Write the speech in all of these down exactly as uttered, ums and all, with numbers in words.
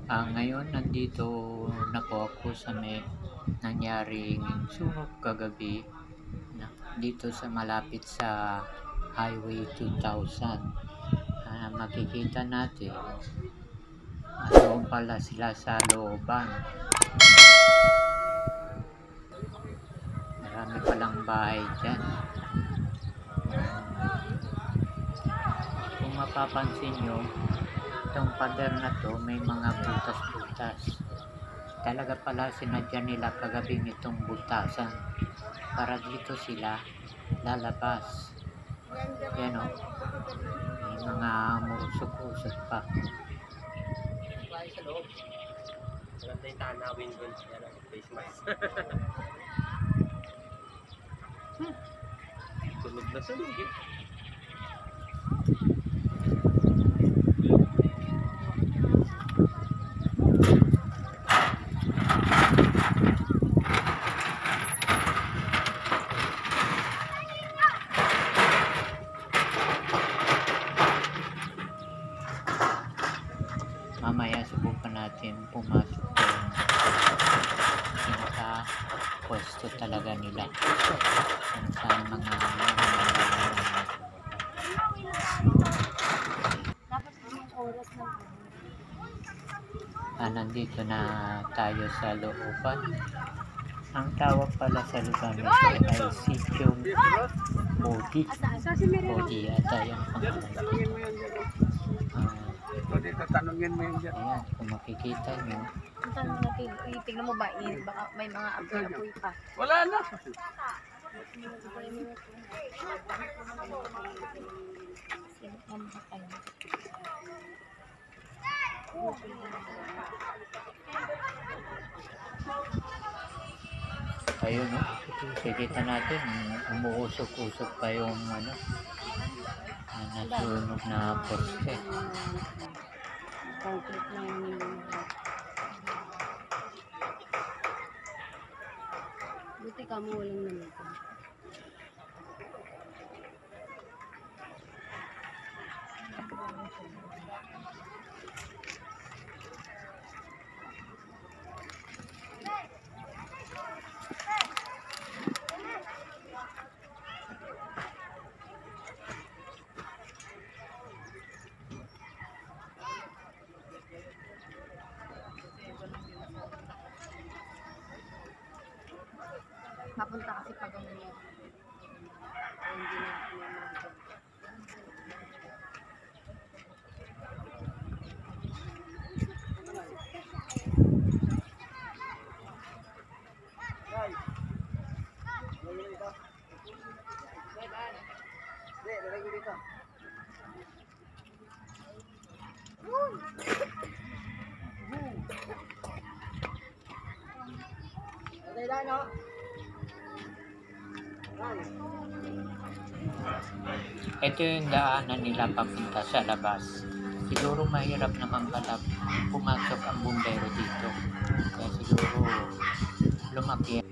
Ah, ngayon nandito na po ako sa may nangyaring sunog kagabi na dito sa malapit sa Highway two thousand. Ah, makikita natin, ah, doon pala sila sa looban. Marami palang bahay dyan. Kung mapapansin nyo, itong pader na to may mga butas-butas. Talaga pala sinadya nila kagabi itong butasan para dito sila lalabas. Yan o, may mga murusok-usok pa. Sa loob. Maganda yung tanawin doon. Yan ang face mask. hmm. Sunog na sunog eh. Mamaya subukan natin pumasok doon sa pwesto talaga nila kung saan mga ah, nandito na tayo sa looban. Ang tawag pala sa lugar nito ay Sityong Bodi. Bodi yata yung pangalan. Dito, tanungin mo yun dyan. Ayan, kung makikita nyo. Tingnan mo ba, baka may mga apoy pa. Wala na. Ayun, no? Kikita natin, umuusok-usok pa yung ano, na nasunog na poste. Concrete lang yung buti ka mo walang naman. Papunta kasi pag ano niya. Hindi na naman. Ito yung daanan nila papunta sa labas. Siguro mahirap naman pala pumasok ang bumbero dito. Kaya siguro lumaki.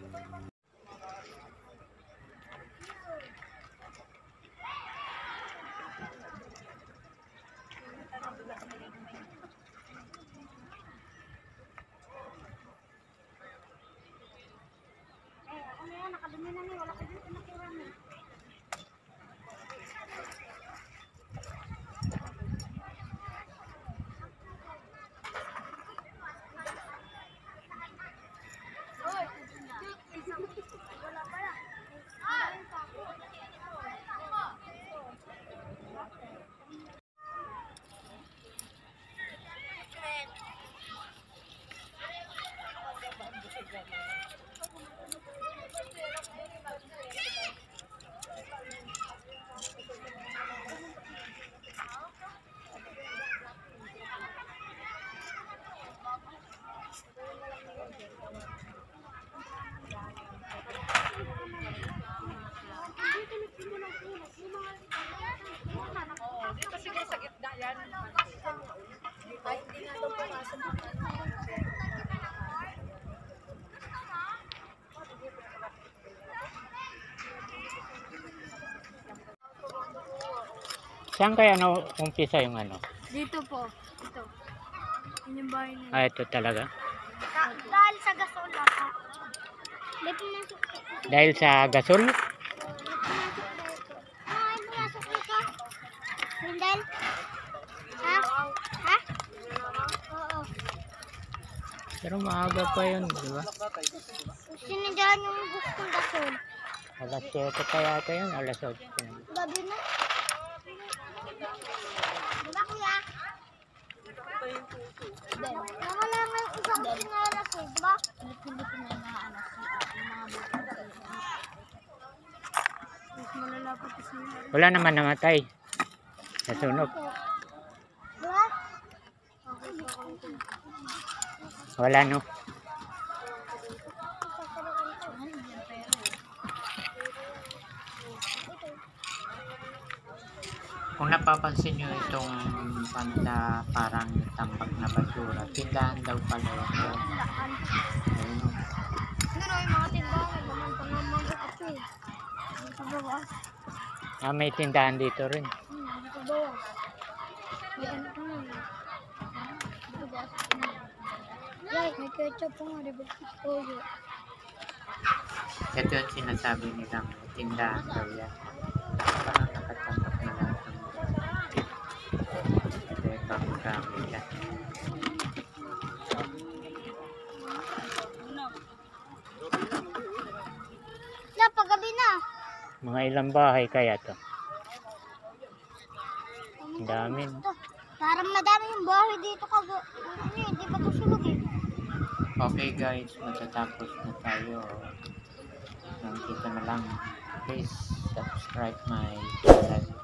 Dito siguro sa gitna yan. Ay, hindi nga daw pumasok. Saan kaya na umpisa yung ano? Dito po. Ito. Yun yung bahay nila. Ah, ito talaga. Ka- dahil sa gasol ako. May pumasok dito. Dahil sa gasol. May pumasok dito. Ah, may pumasok dito. Rindel? Ha? Ha? Oo. Pero maaga pa yun, di ba? Sinadyan yung gustong gasol. Alas siyete pa yata yun, alas otso. Gabi na. Diba kuya? Nawala nga yung isang sinalas eh, diba? Hindi ko na mga anak mas malala pa kasi nila. Wala naman namatay. Nasunog. Diba? Wala no. Kung napapansin nyo itong banda parang tambak na basura, tindahan daw pala yun. Laan. Ayun, oh. Ano na yung mga tindahan? Naman pa naman ako eh. Dito bawas. Ah, may tindahan dito rin. Hmm, dito bawas. May ano pa nga. Dito bawas. Yay, may ketchup pa nga, diba? Toyo. Ito yung sinasabi nilang tindahan daw yan. Parang nakatambak na lang. Ito yung pang-gamit yan. Na, paggabi na. Mga ilang bahay kaya to? Ang dami. Ito, parang madami yung bahay dito kag ano yun, di ba kusulog eh? Okay guys, matatapos na tayo. Nandito na lang. Please subscribe my channel.